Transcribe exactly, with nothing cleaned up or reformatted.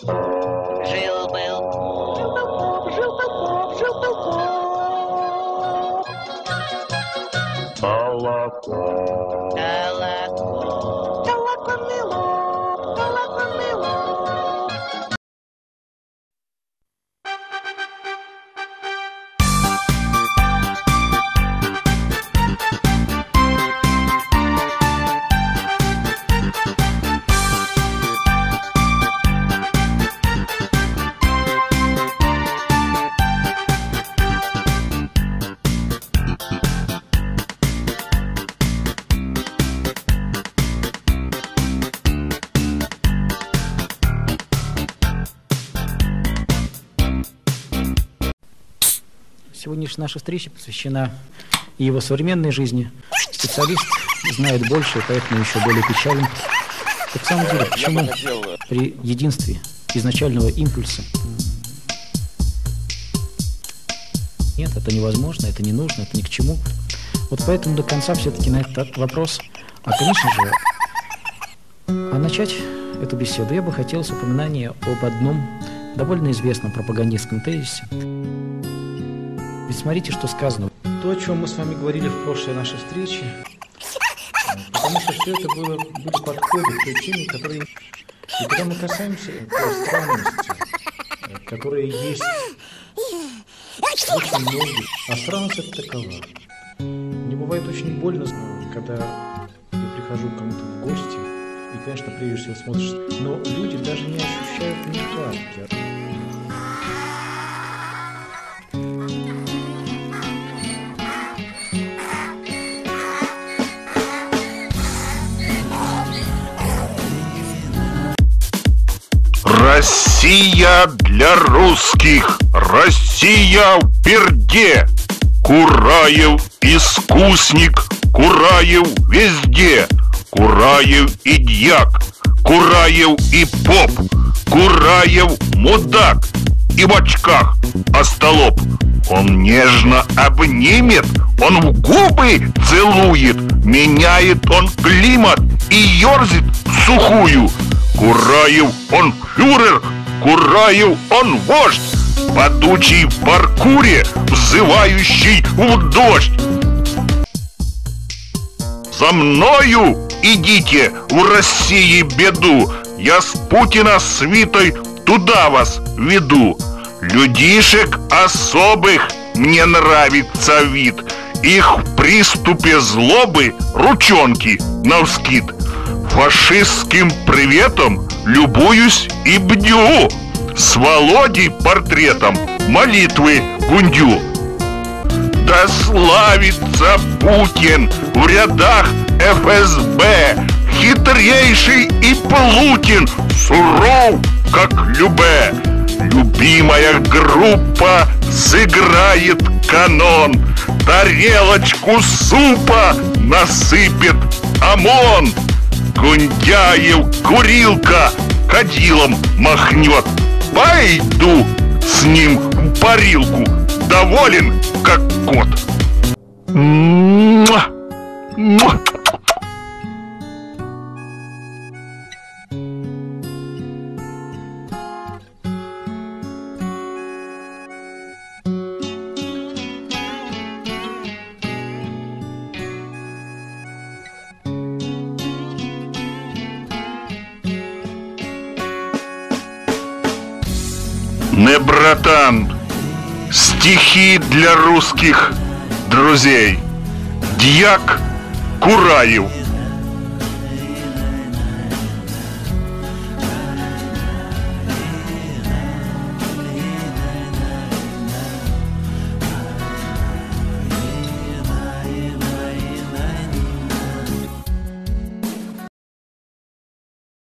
Жил-был поп, Жил-был поп, жил-был поп. Колокол. колокол. Колокольный лоб, колокольный лоб. Сегодняшняя наша встреча посвящена и его современной жизни. Специалист знает больше, и поэтому еще более печален. Так в самом деле, почему при единстве изначального импульса нет, это невозможно, это не нужно, это ни к чему. Вот поэтому до конца все-таки на этот вопрос, а, конечно же, а начать эту беседу я бы хотел с упоминания об одном довольно известном пропагандистском тезисе. Ведь смотрите, что сказано. То, о чем мы с вами говорили в прошлой нашей встрече, потому что все это было, были подходы к той теме, которые... И когда мы касаемся той странности, которая есть очень многие, а странность это такова. Мне бывает очень больно, когда я прихожу к кому-то в гости, и, конечно, прежде всего смотришь, но люди даже не ощущают нехватки. Россия для русских, Россия в перде. Кураев искусник, Кураев везде. Кураев и дьяк, Кураев и поп, Кураев мудак и в очках остолоп. Он нежно обнимет, он в губы целует, меняет он климат и ерзит сухую. Кураев он фюрер, Кураев он вождь, падучий в паркуре, взывающий в дождь. За мною идите в России беду, я с Путина свитой туда вас веду. Людишек особых мне нравится вид, их в приступе злобы ручонки навскид. Фашистским приветом любуюсь и бдю, с Володей портретом молитвы гундю. Да славится Путин в рядах эф эс бэ, хитрейший и Плутин, суров, как любэ. Любимая группа сыграет канон, тарелочку супа насыпет ОМОН. Гундяев курилка кадилом махнет, пойду с ним в парилку, доволен как кот. Муа! Муа! Не, братан, стихи для русских друзей. Дьяк Кураев.